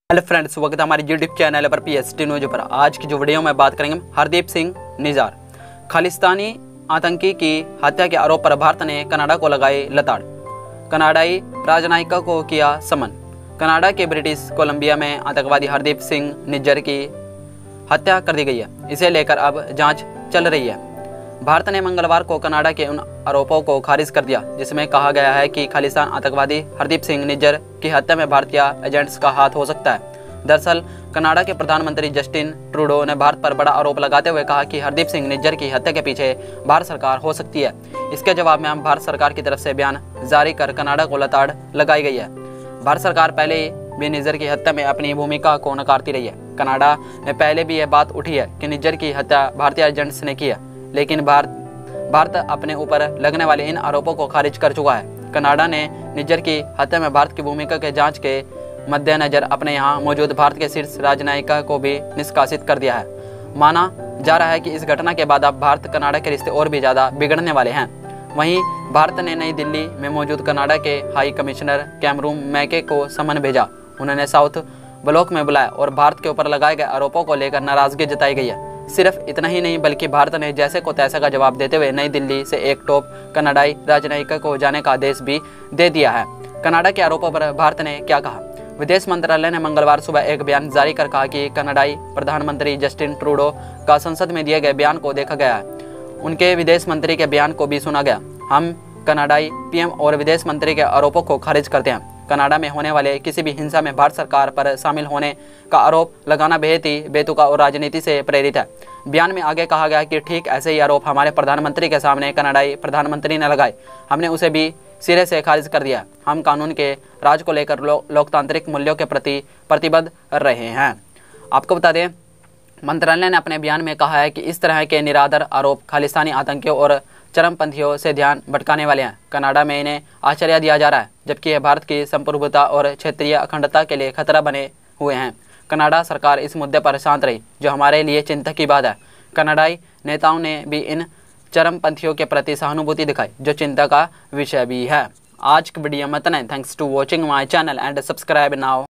Hello friends, स्वागत है हमारे यूट्यूब चैनल पर पीएसटी न्यूज पर। आज की जो वीडियो में बात करेंगे हरदीप सिंह निज्जार। खालिस्तानी आतंकी की हत्या के आरोप पर भारत ने कनाडा को लगाई लताड़। कनाडाई राजनयिक को किया समन। कनाडा के ब्रिटिश कोलंबिया में आतंकवादी हरदीप सिंह निज्जर की हत्या कर दी गई है। इसे लेकर अब जाँच चल रही है। भारत ने मंगलवार को कनाडा के उन आरोपों को खारिज कर दिया जिसमें कहा गया है कि खालिस्तान आतंकवादी हरदीप सिंह निज्जर की हत्या में भारतीय एजेंट्स का हाथ हो सकता है। दरअसल कनाडा के प्रधानमंत्री जस्टिन ट्रूडो ने भारत पर बड़ा आरोप लगाते हुए कहा कि हरदीप सिंह निज्जर की हत्या के पीछे भारत सरकार हो सकती है। इसके जवाब में भारत सरकार की तरफ से बयान जारी कर कनाडा को लताड़ लगाई गई है। भारत सरकार पहले भी निज्जर की हत्या में अपनी भूमिका को नकारती रही है। कनाडा में पहले भी यह बात उठी है कि निज्जर की हत्या भारतीय एजेंट्स ने की है, लेकिन भारत अपने ऊपर लगने वाले इन आरोपों को खारिज कर चुका है। कनाडा ने निज्जर की हत्या में भारत की भूमिका के जांच के मद्देनजर अपने यहाँ मौजूद भारत के शीर्ष राजनयिक को भी निष्कासित कर दिया है। माना जा रहा है कि इस घटना के बाद अब भारत कनाडा के रिश्ते और भी ज़्यादा बिगड़ने वाले हैं। वहीं भारत ने नई दिल्ली में मौजूद कनाडा के हाई कमिश्नर कैमरून मैके को समन भेजा। उन्होंने साउथ ब्लॉक में बुलाया और भारत के ऊपर लगाए गए आरोपों को लेकर नाराजगी जताई गई है। सिर्फ इतना ही नहीं बल्कि भारत ने जैसे को तैसे का जवाब देते हुए नई दिल्ली से एक टॉप कनाडाई राजनयिक को जाने का आदेश भी दे दिया है। कनाडा के आरोपों पर भारत ने क्या कहा? विदेश मंत्रालय ने मंगलवार सुबह एक बयान जारी कर कहा कि कनाडाई प्रधानमंत्री जस्टिन ट्रूडो का संसद में दिए गए बयान को देखा गया है। उनके विदेश मंत्री के बयान को भी सुना गया। हम कनाडाई पीएम और विदेश मंत्री के आरोपों को खारिज करते हैं। कनाडा में होने वाले किसी भी हिंसा में भारत सरकार पर शामिल होने का आरोप लगाना बेहद ही बेतुका और राजनीति से प्रेरित है। बयान में आगे कहा गया कि ठीक ऐसे ही आरोप हमारे प्रधानमंत्री के सामने कनाडाई प्रधानमंत्री ने लगाए। हमने उसे भी सिरे से खारिज कर दिया। हम कानून के राज को लेकर लोकतांत्रिक मूल्यों के प्रति प्रतिबद्ध रहे हैं। आपको बता दें, मंत्रालय ने अपने बयान में कहा है कि इस तरह के निराधार आरोप खालिस्तानी आतंकियों और चरमपंथियों से ध्यान भटकाने वाले हैं। कनाडा में इन्हें आश्चर्य दिया जा रहा है, जबकि यह भारत की संप्रभुता और क्षेत्रीय अखंडता के लिए खतरा बने हुए हैं। कनाडा सरकार इस मुद्दे पर शांत रही, जो हमारे लिए चिंता की बात है। कनाडाई नेताओं ने भी इन चरमपंथियों के प्रति सहानुभूति दिखाई, जो चिंता का विषय भी है। आज की वीडियो में इतना ही। Thanks to watching my channel and subscribe now.